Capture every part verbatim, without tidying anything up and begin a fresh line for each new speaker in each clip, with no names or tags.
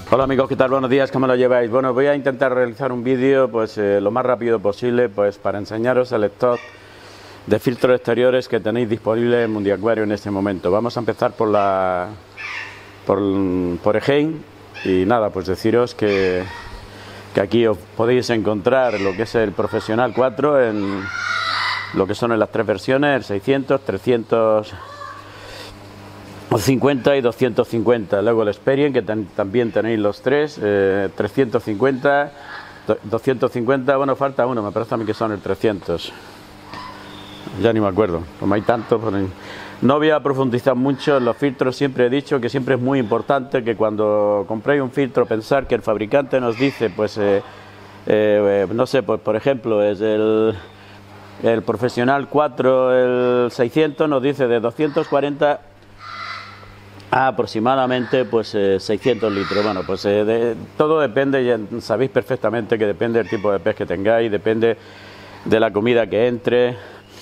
Hola amigos, ¿qué tal? Buenos días, ¿cómo lo lleváis? Bueno, voy a intentar realizar un vídeo pues eh, lo más rápido posible pues para enseñaros el stock de filtros exteriores que tenéis disponible en Mundiacuario en este momento. Vamos a empezar por la por, por Egein y nada, pues deciros que, que aquí os podéis encontrar lo que es el Profesional cuatro en lo que son en las tres versiones, el seiscientos, trescientos cincuenta y doscientos cincuenta. Luego el Experience, que ten, también tenéis los tres, eh, trescientos cincuenta, doscientos cincuenta, bueno, falta uno, me parece a mí que son el trescientos. Ya ni me acuerdo, como hay tantos. Pues, no voy a profundizar mucho en los filtros. Siempre he dicho que siempre es muy importante que cuando compréis un filtro pensar que el fabricante nos dice, pues, eh, eh, no sé, pues, por ejemplo, es el, el Profesional cuatro, el seiscientos, nos dice de doscientos cuarenta a aproximadamente pues eh, seiscientos litros. Bueno, pues eh, de, todo depende, ya sabéis perfectamente que depende del tipo de pez que tengáis, depende de la comida que entre,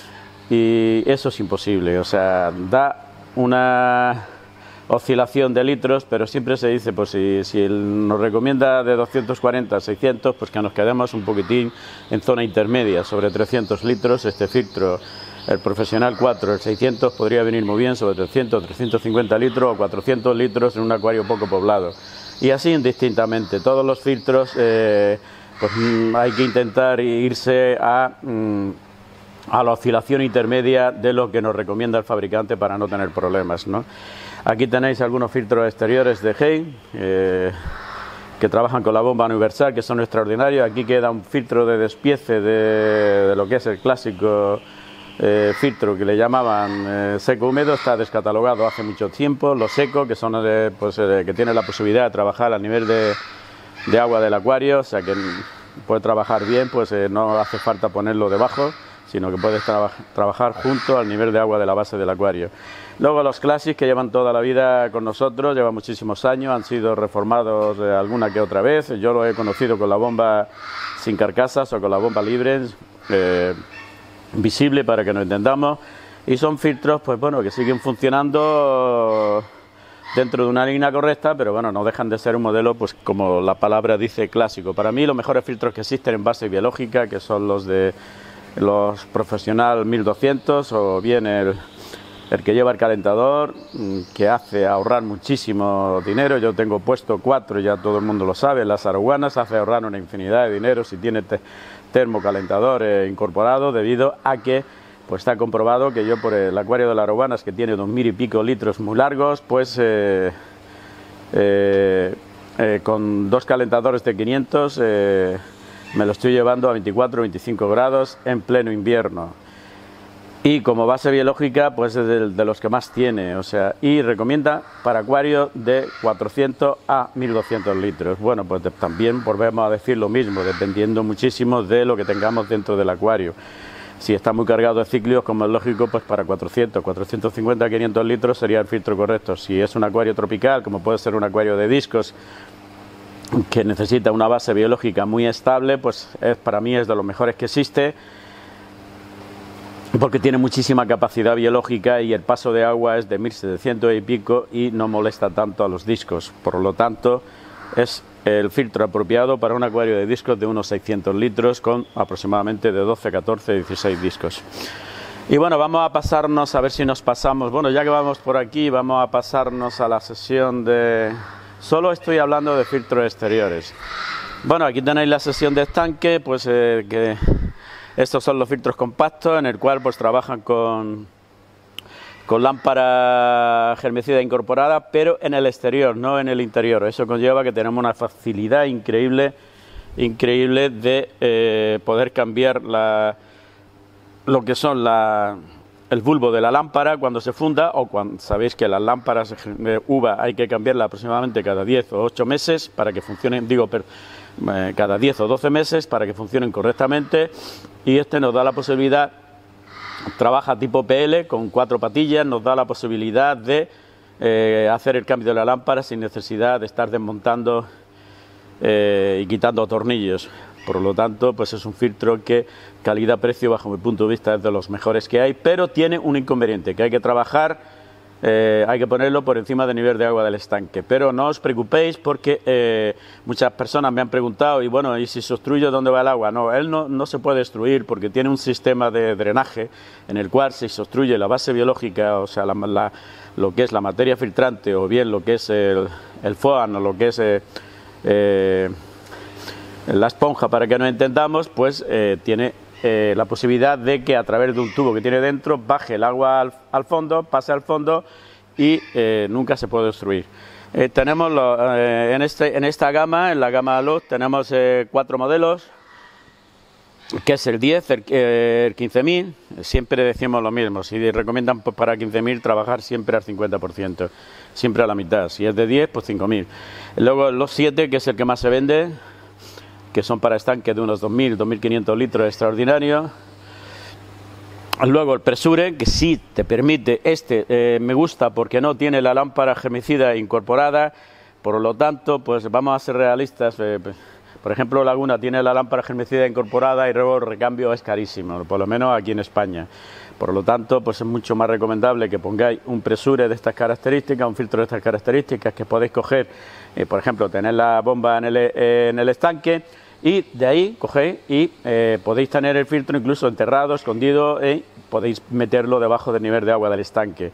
y eso es imposible. O sea, da una oscilación de litros, pero siempre se dice, pues si, si él nos recomienda de doscientos cuarenta a seiscientos, pues que nos quedemos un poquitín en zona intermedia, sobre trescientos litros. Este filtro, el Profesional cuatro, el seiscientos, podría venir muy bien sobre trescientos, trescientos cincuenta litros o cuatrocientos litros en un acuario poco poblado. Y así indistintamente, todos los filtros, eh, pues mm, hay que intentar irse a, mm, a la oscilación intermedia de lo que nos recomienda el fabricante para no tener problemas, ¿no? Aquí tenéis algunos filtros exteriores de Egein, eh, que trabajan con la bomba universal, que son extraordinarios. Aquí queda un filtro de despiece de, de lo que es el clásico Eh, filtro que le llamaban eh, seco húmedo. Está descatalogado hace mucho tiempo. Los secos, que son eh, pues, eh, que tienen la posibilidad de trabajar a nivel de, de agua del acuario, o sea que puede trabajar bien, pues eh, no hace falta ponerlo debajo, sino que puedes traba trabajar junto al nivel de agua de la base del acuario. Luego los Classic, que llevan toda la vida con nosotros, llevan muchísimos años, han sido reformados eh, alguna que otra vez. Yo lo he conocido con la bomba sin carcasas o con la bomba libre, eh, visible, para que nos entendamos, y son filtros pues bueno que siguen funcionando dentro de una línea correcta, pero bueno, no dejan de ser un modelo, pues como la palabra dice, clásico. Para mí los mejores filtros que existen en base biológica, que son los de los Profesional mil doscientos, o bien el, el que lleva el calentador, que hace ahorrar muchísimo dinero. Yo tengo puesto cuatro, ya todo el mundo lo sabe, las arowanas, hace ahorrar una infinidad de dinero si tiene te termocalentador eh, incorporado, debido a que pues está comprobado que yo, por el acuario de las arowanas, que tiene dos mil y pico litros muy largos, pues eh, eh, eh, con dos calentadores de quinientos eh, me lo estoy llevando a veinticuatro, veinticinco grados en pleno invierno. Y como base biológica, pues es de, de los que más tiene, o sea, y recomienda para acuarios de cuatrocientos a mil doscientos litros. Bueno, pues de, también volvemos a decir lo mismo, dependiendo muchísimo de lo que tengamos dentro del acuario. Si está muy cargado de cíclidos, como es lógico, pues para cuatrocientos, cuatrocientos cincuenta, quinientos litros sería el filtro correcto. Si es un acuario tropical, como puede ser un acuario de discos, que necesita una base biológica muy estable, pues es, para mí es de los mejores que existe, porque tiene muchísima capacidad biológica y el paso de agua es de mil setecientos y pico y no molesta tanto a los discos. Por lo tanto, es el filtro apropiado para un acuario de discos de unos seiscientos litros, con aproximadamente de doce, catorce, dieciséis discos. Y bueno, vamos a pasarnos, a ver si nos pasamos, bueno, ya que vamos por aquí, vamos a pasarnos a la sesión de... Solo estoy hablando de filtros exteriores. Bueno, aquí tenéis la sesión de estanque, pues eh, que... Estos son los filtros compactos, en el cual pues trabajan con, con lámpara germicida incorporada, pero en el exterior, no en el interior. Eso conlleva que tenemos una facilidad increíble, increíble de eh, poder cambiar la, lo que son la, el bulbo de la lámpara cuando se funda, o cuando sabéis que las lámparas de uva hay que cambiarla aproximadamente cada diez o ocho meses para que funcionen, digo, pero, eh, cada diez o doce meses para que funcionen correctamente. Y este nos da la posibilidad, trabaja tipo P L con cuatro patillas, nos da la posibilidad de eh, hacer el cambio de la lámpara sin necesidad de estar desmontando eh, y quitando tornillos. Por lo tanto, pues es un filtro que calidad-precio, bajo mi punto de vista, es de los mejores que hay, pero tiene un inconveniente, que hay que trabajar eh, hay que ponerlo por encima del nivel de agua del estanque. Pero no os preocupéis porque eh, muchas personas me han preguntado, y bueno, ¿y si se obstruye dónde va el agua? No, él no, no se puede obstruir porque tiene un sistema de drenaje en el cual si se obstruye la base biológica, o sea, la, la, lo que es la materia filtrante o bien lo que es el, el foam o lo que es eh, eh, la esponja, para que nos entendamos, pues eh, tiene eh, la posibilidad de que a través de un tubo que tiene dentro baje el agua al, al fondo, pase al fondo y eh, nunca se puede obstruir. Eh, tenemos lo, eh, en, este, en esta gama, en la gama Luz, tenemos eh, cuatro modelos, que es el diez, el, el quince mil, siempre decimos lo mismo, si recomiendan pues, para quince mil trabajar siempre al cincuenta por ciento, siempre a la mitad, si es de diez, pues cinco mil. Luego los siete, que es el que más se vende, que son para estanques de unos dos mil, dos mil quinientos litros extraordinarios. Luego el Pressure, que sí te permite, este eh, me gusta porque no tiene la lámpara germicida incorporada, por lo tanto, pues vamos a ser realistas, eh, por ejemplo Laguna tiene la lámpara germicida incorporada y luego el recambio es carísimo, por lo menos aquí en España. Por lo tanto, pues es mucho más recomendable que pongáis un Pressure de estas características, un filtro de estas características, que podéis coger, eh, por ejemplo, tener la bomba en el, eh, en el estanque, y de ahí cogéis y eh, podéis tener el filtro incluso enterrado, escondido, y podéis meterlo debajo del nivel de agua del estanque.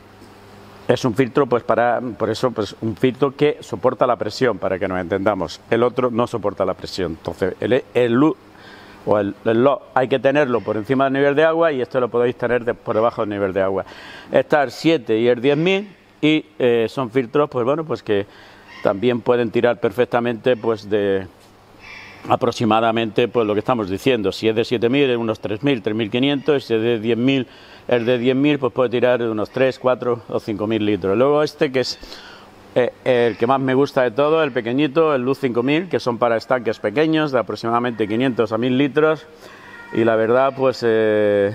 Es un filtro, pues para, por eso, pues un filtro que soporta la presión, para que nos entendamos. El otro no soporta la presión. Entonces, el, el luz o el, el low hay que tenerlo por encima del nivel de agua y esto lo podéis tener de, por debajo del nivel de agua. Está el siete y el diez mil y eh, son filtros, pues bueno, pues que también pueden tirar perfectamente, pues de aproximadamente, pues lo que estamos diciendo. Si es de siete mil, es unos tres mil, tres mil quinientos, si es de diez mil, el de diez mil, pues puede tirar unos tres, cuatro o cinco mil litros. Luego este, que es eh, el que más me gusta de todo, el pequeñito, el Luz cinco mil, que son para estanques pequeños de aproximadamente quinientos a mil litros, y la verdad, pues eh,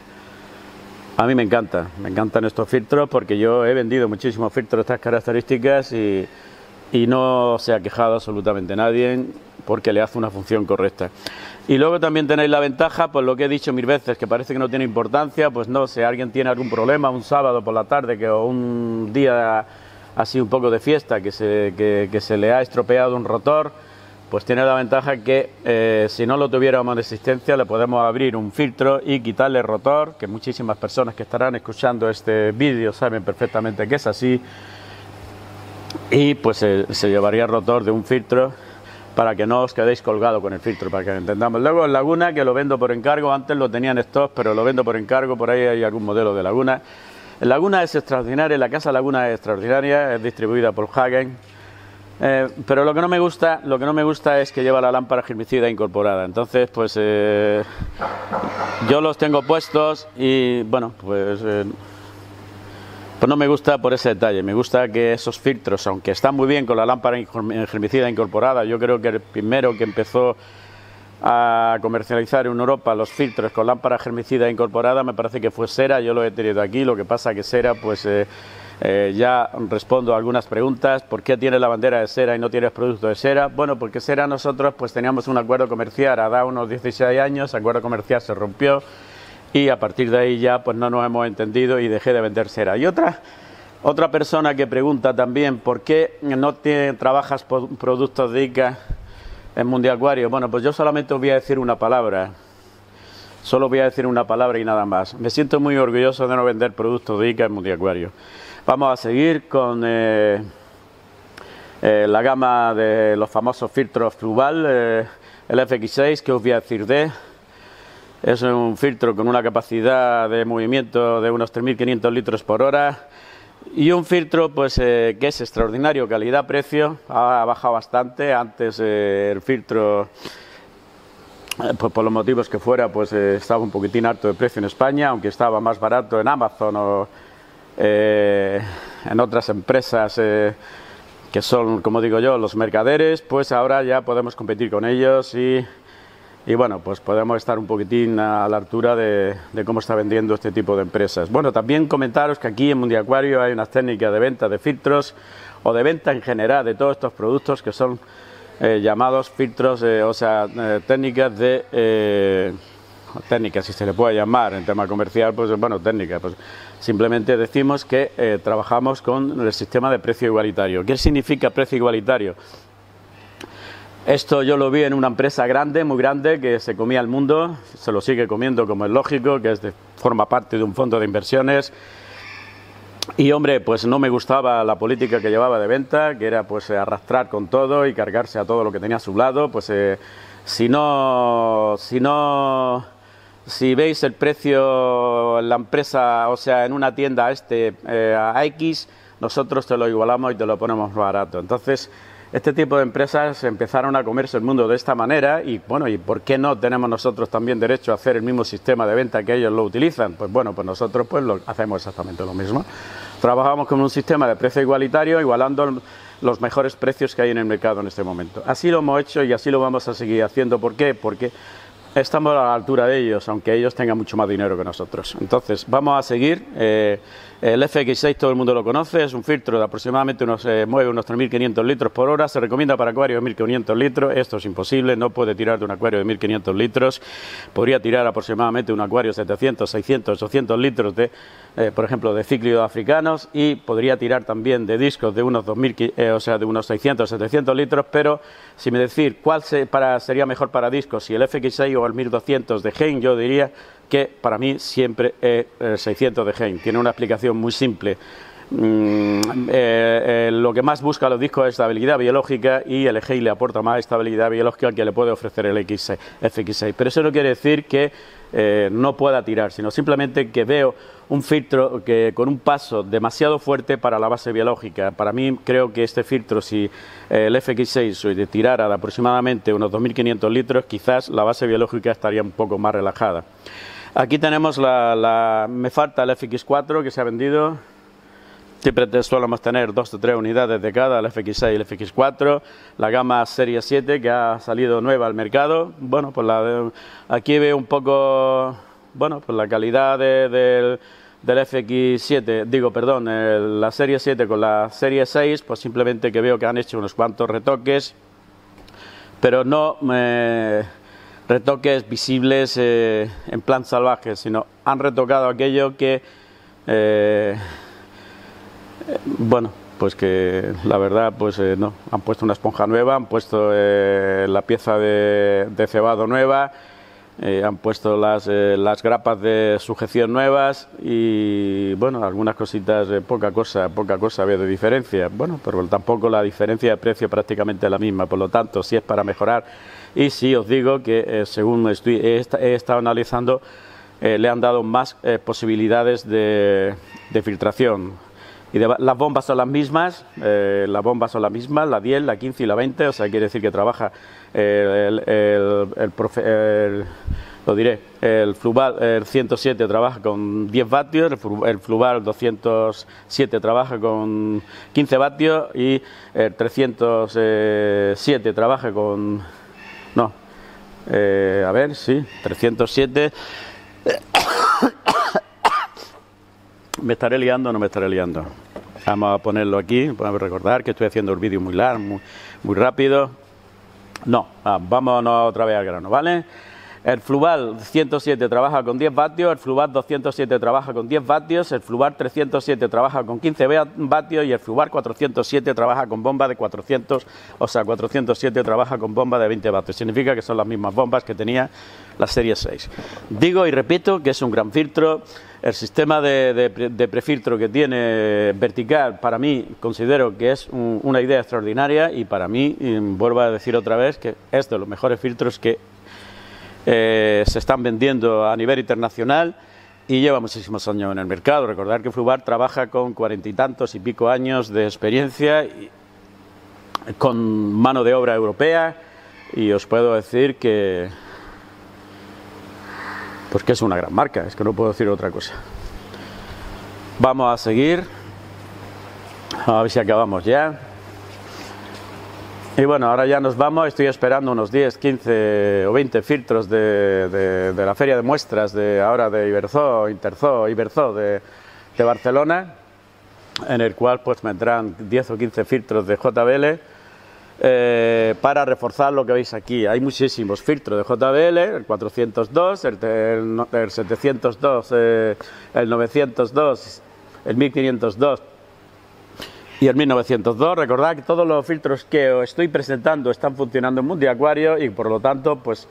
a mí me encanta, me encantan estos filtros porque yo he vendido muchísimos filtros de estas características y, y no se ha quejado absolutamente nadie, porque le hace una función correcta. Y luego también tenéis la ventaja, pues lo que he dicho mil veces, que parece que no tiene importancia, pues no, si alguien tiene algún problema un sábado por la tarde, que o un día así un poco de fiesta, que se, que, que se le ha estropeado un rotor, pues tiene la ventaja que eh, si no lo tuviéramos en existencia, le podemos abrir un filtro y quitarle el rotor, que muchísimas personas que estarán escuchando este vídeo saben perfectamente que es así, y pues eh, se llevaría el rotor de un filtro, para que no os quedéis colgado con el filtro, para que lo entendamos. Luego el Laguna, que lo vendo por encargo, antes lo tenía en stock, pero lo vendo por encargo, por ahí hay algún modelo de Laguna. El Laguna es extraordinaria, la casa Laguna es extraordinaria, es distribuida por Hagen, eh, pero lo que no me gusta, lo que no me gusta es que lleva la lámpara germicida incorporada. Entonces, pues eh, yo los tengo puestos y bueno, pues eh, Pues no me gusta por ese detalle, me gusta que esos filtros, aunque están muy bien con la lámpara germicida incorporada, yo creo que el primero que empezó a comercializar en Europa los filtros con lámpara germicida incorporada me parece que fue Sera, yo lo he tenido aquí, lo que pasa que Sera, pues eh, eh, ya respondo a algunas preguntas. ¿Por qué tiene la bandera de Sera y no tienes producto de Sera? Bueno, porque Sera nosotros pues teníamos un acuerdo comercial, hará unos dieciséis años, el acuerdo comercial se rompió, y a partir de ahí ya pues no nos hemos entendido y dejé de vender Sera. Y otra otra persona que pregunta también ¿por qué no te, trabajas por productos de I C A en Mundiacuario? Bueno, pues yo solamente os voy a decir una palabra, solo voy a decir una palabra y nada más. Me siento muy orgulloso de no vender productos de I C A en Mundiacuario. Vamos a seguir con eh, eh, la gama de los famosos filtros Fluval, eh, el F X seis, que os voy a decir de... Es un filtro con una capacidad de movimiento de unos tres mil quinientos litros por hora y un filtro pues eh, que es extraordinario, calidad-precio, ha bajado bastante. Antes eh, el filtro, eh, pues por los motivos que fuera, pues eh, estaba un poquitín alto de precio en España, aunque estaba más barato en Amazon o eh, en otras empresas eh, que son, como digo yo, los mercaderes, pues ahora ya podemos competir con ellos y... Y bueno, pues podemos estar un poquitín a la altura de, de cómo está vendiendo este tipo de empresas. Bueno, también comentaros que aquí en Mundiacuario hay unas técnicas de venta de filtros o de venta en general de todos estos productos que son eh, llamados filtros, eh, o sea, eh, técnicas de, eh, técnica, si se le puede llamar en tema comercial, pues bueno, técnica, pues simplemente decimos que eh, trabajamos con el sistema de precio igualitario. ¿Qué significa precio igualitario? Esto yo lo vi en una empresa grande, muy grande, que se comía el mundo, se lo sigue comiendo como es lógico, que es de, forma parte de un fondo de inversiones. Y hombre, pues no me gustaba la política que llevaba de venta, que era pues arrastrar con todo y cargarse a todo lo que tenía a su lado. Pues eh, si no, si no, si veis el precio en la empresa, o sea, en una tienda este eh, a X, nosotros te lo igualamos y te lo ponemos barato. Entonces, este tipo de empresas empezaron a comerse el mundo de esta manera y, bueno, ¿y por qué no tenemos nosotros también derecho a hacer el mismo sistema de venta que ellos lo utilizan? Pues bueno, pues nosotros pues lo hacemos exactamente lo mismo. Trabajamos con un sistema de precio igualitario, igualando los mejores precios que hay en el mercado en este momento. Así lo hemos hecho y así lo vamos a seguir haciendo. ¿Por qué? Porque estamos a la altura de ellos, aunque ellos tengan mucho más dinero que nosotros. Entonces, vamos a seguir. Eh, el F X seis todo el mundo lo conoce, es un filtro de aproximadamente unos, eh, mueve unos tres mil quinientos litros por hora, se recomienda para acuarios de mil quinientos litros, esto es imposible, no puede tirar de un acuario de mil quinientos litros, podría tirar aproximadamente un acuario de setecientos, seiscientos, ochocientos litros de, eh, por ejemplo, de cíclidos africanos y podría tirar también de discos de unos dos mil, eh, o sea, de unos seiscientos, setecientos litros, pero si me decir cuál se, para, sería mejor para discos, si el F X seis o el mil doscientos de Hein, yo diría que para mí siempre es el seiscientos de Hein. Tiene una explicación muy simple. Mm, eh, eh, lo que más busca los discos es estabilidad biológica y el Hein le aporta más estabilidad biológica que le puede ofrecer el X seis, F X seis. Pero eso no quiere decir que eh, no pueda tirar, sino simplemente que veo un filtro que con un paso demasiado fuerte para la base biológica. Para mí creo que este filtro, si eh, el F X seis tirara de aproximadamente unos dos mil quinientos litros, quizás la base biológica estaría un poco más relajada. Aquí tenemos la, la me falta el F X cuatro que se ha vendido. Siempre solemos tener dos o tres unidades de cada, el F X seis y el F X cuatro, la gama Serie siete que ha salido nueva al mercado. Bueno, pues la de, aquí veo un poco, bueno, pues la calidad de, de, del F X siete, digo, perdón, el, la Serie siete con la Serie seis, pues simplemente que veo que han hecho unos cuantos retoques, pero no me... retoques visibles eh, en plan salvaje, sino han retocado aquello que, eh, eh, bueno, pues que la verdad, pues eh, no, han puesto una esponja nueva, han puesto eh, la pieza de, de cebado nueva, eh, han puesto las, eh, las grapas de sujeción nuevas y, bueno, algunas cositas, eh, poca cosa, poca cosa veo de diferencia, bueno, pero tampoco la diferencia de precio es prácticamente la misma, por lo tanto, si es para mejorar. Y sí, os digo que eh, según estoy, he, he estado analizando, eh, le han dado más eh, posibilidades de, de filtración. Y de, las bombas son las mismas, eh, las bombas son las mismas, la diez, la quince y la veinte, o sea, quiere decir que trabaja eh, el, el, el, profe, el, lo diré, el Fluval el ciento siete trabaja con diez vatios, el Fluval doscientos siete trabaja con quince vatios y el trescientos siete trabaja con... No, eh, a ver, sí, trescientos siete. ¿Me estaré liando o no me estaré liando? Vamos a ponerlo aquí, podemos recordar que estoy haciendo el vídeo muy largo, muy, muy rápido. No, ah, vámonos otra vez al grano, ¿vale? El Fluval ciento siete trabaja con diez vatios, el Fluval doscientos siete trabaja con diez vatios, el Fluval trescientos siete trabaja con quince vatios y el Fluval cuatrocientos siete trabaja con bomba de cuatrocientos, o sea, cuatrocientos siete trabaja con bomba de veinte vatios. Significa que son las mismas bombas que tenía la serie seis. Digo y repito que es un gran filtro. El sistema de, de, de prefiltro que tiene vertical, para mí, considero que es un, una idea extraordinaria y para mí, y vuelvo a decir otra vez, que es de los mejores filtros que Eh, se están vendiendo a nivel internacional y lleva muchísimos años en el mercado. Recordar que Fluval trabaja con cuarenta y tantos y pico años de experiencia y con mano de obra europea y os puedo decir que pues que es una gran marca, es que no puedo decir otra cosa. Vamos a seguir, a ver si acabamos ya. Y bueno, ahora ya nos vamos, estoy esperando unos diez, quince o veinte filtros de, de, de la feria de muestras de ahora de Iberzoo, Interzoo, Iberzoo de, de Barcelona, en el cual pues vendrán diez o quince filtros de J B L eh, para reforzar lo que veis aquí. Hay muchísimos filtros de J B L, el cuatrocientos dos, el, el, el setecientos dos, eh, el novecientos dos, el mil quinientos dos y el mil novecientos dos. Recordad que todos los filtros que os estoy presentando están funcionando en Mundiacuario y por lo tanto pues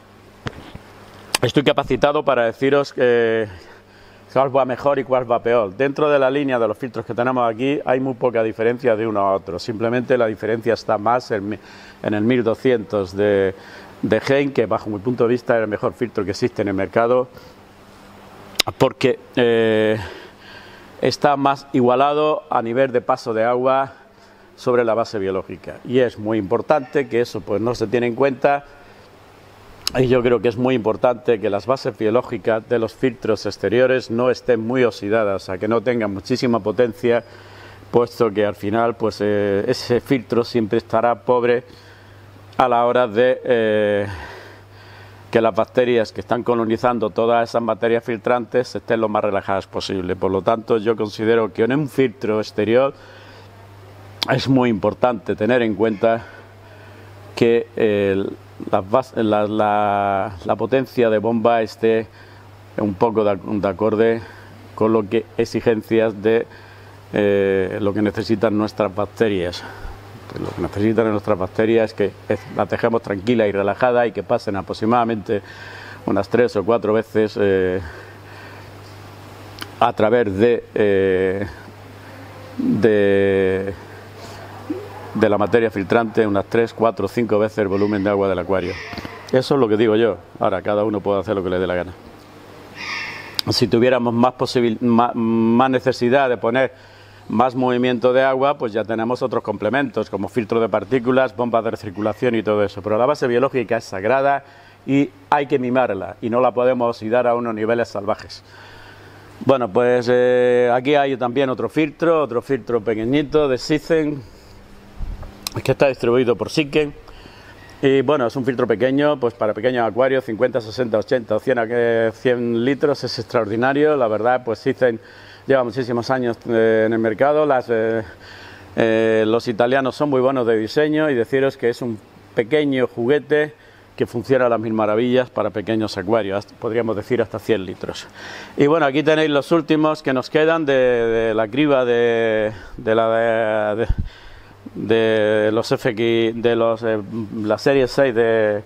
estoy capacitado para deciros que cuál va mejor y cuál va peor. Dentro de la línea de los filtros que tenemos aquí hay muy poca diferencia de uno a otro. Simplemente la diferencia está más en, en el mil doscientos de, de Heng, que bajo mi punto de vista es el mejor filtro que existe en el mercado, porque eh, está más igualado a nivel de paso de agua sobre la base biológica. Y es muy importante que eso pues no se tiene en cuenta. Y yo creo que es muy importante que las bases biológicas de los filtros exteriores no estén muy oxidadas, o sea, que no tengan muchísima potencia, puesto que al final pues eh, ese filtro siempre estará pobre a la hora de eh, que las bacterias que están colonizando todas esas materias filtrantes estén lo más relajadas posible. Por lo tanto, yo considero que en un filtro exterior es muy importante tener en cuenta que eh, Las, la, la, la potencia de bomba esté un poco de, de acorde con lo que exigencias de eh, lo que necesitan nuestras bacterias. Lo que necesitan nuestras bacterias es que es, las dejemos tranquilas y relajadas y que pasen aproximadamente unas tres o cuatro veces eh, a través de, eh, de de la materia filtrante unas tres, cuatro, cinco veces el volumen de agua del acuario. Eso es lo que digo yo. Ahora cada uno puede hacer lo que le dé la gana. Si tuviéramos más, posibil más, más necesidad de poner más movimiento de agua, pues ya tenemos otros complementos como filtro de partículas, bombas de recirculación y todo eso. Pero la base biológica es sagrada y hay que mimarla y no la podemos oxidar a unos niveles salvajes. Bueno, pues eh, aquí hay también otro filtro, otro filtro pequeñito de Sizen, que está distribuido por Siken. Y bueno, es un filtro pequeño, pues para pequeños acuarios, cincuenta, sesenta, ochenta o cien litros, es extraordinario. La verdad, pues Sizen lleva muchísimos años eh, en el mercado. Las, eh, eh, los italianos son muy buenos de diseño y deciros que es un pequeño juguete que funciona a las mil maravillas para pequeños acuarios, podríamos decir hasta cien litros. Y bueno, aquí tenéis los últimos que nos quedan de, de la criba de, de la... De, de, de los F X, de los eh, la serie seis de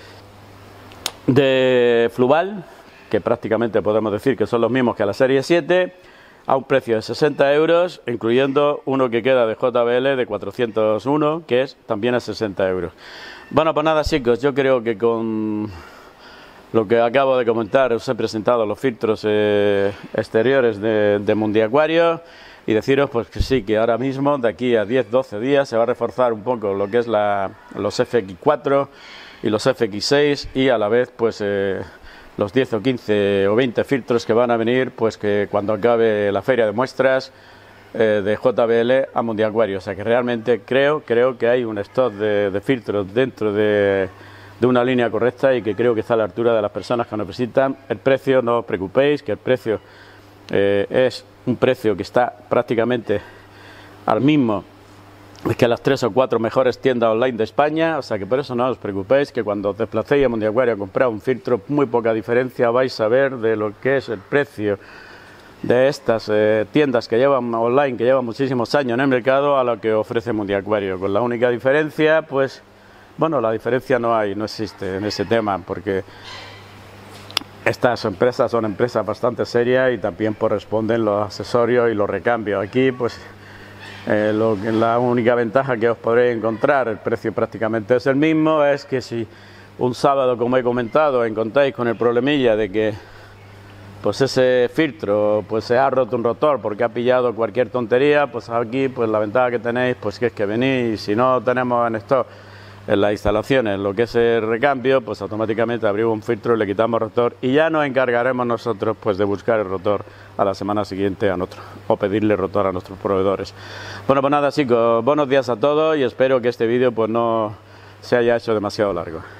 de Fluval, que prácticamente podemos decir que son los mismos que la serie siete, a un precio de sesenta euros, incluyendo uno que queda de J B L de cuatrocientos uno, que es también a sesenta euros. Bueno, pues nada, chicos, yo creo que con lo que acabo de comentar os he presentado los filtros eh, exteriores de, de Mundiacuario. Y deciros pues que sí, que ahora mismo, de aquí a diez doce días, se va a reforzar un poco lo que es la, los F X cuatro y los F X seis y a la vez pues eh, los diez o quince o veinte filtros que van a venir pues que cuando acabe la feria de muestras eh, de J B L a Mundiacuario. O sea que realmente creo, creo que hay un stock de, de filtros dentro de, de una línea correcta y que creo que está a la altura de las personas que lo necesitan. El precio, no os preocupéis, que el precio eh, es un precio que está prácticamente al mismo que las tres o cuatro mejores tiendas online de España, o sea que por eso no os preocupéis, que cuando os desplacéis a Mundiacuario a comprar un filtro, muy poca diferencia vais a ver de lo que es el precio de estas eh, tiendas que llevan online, que llevan muchísimos años en el mercado, a lo que ofrece Mundiacuario, con la única diferencia, pues, bueno, la diferencia no hay, no existe en ese tema, porque estas empresas son empresas bastante serias y también corresponden los accesorios y los recambios. Aquí, pues, eh, lo, la única ventaja que os podréis encontrar, el precio prácticamente es el mismo, es que si un sábado, como he comentado, encontráis con el problemilla de que pues ese filtro pues se ha roto un rotor porque ha pillado cualquier tontería, pues aquí pues la ventaja que tenéis pues que es que venís, y si no tenemos en stock en las instalaciones lo que es el recambio, pues automáticamente abrimos un filtro y le quitamos el rotor y ya nos encargaremos nosotros pues de buscar el rotor a la semana siguiente a nosotros, o pedirle rotor a nuestros proveedores. Bueno, pues nada, chicos, buenos días a todos y espero que este vídeo pues no se haya hecho demasiado largo.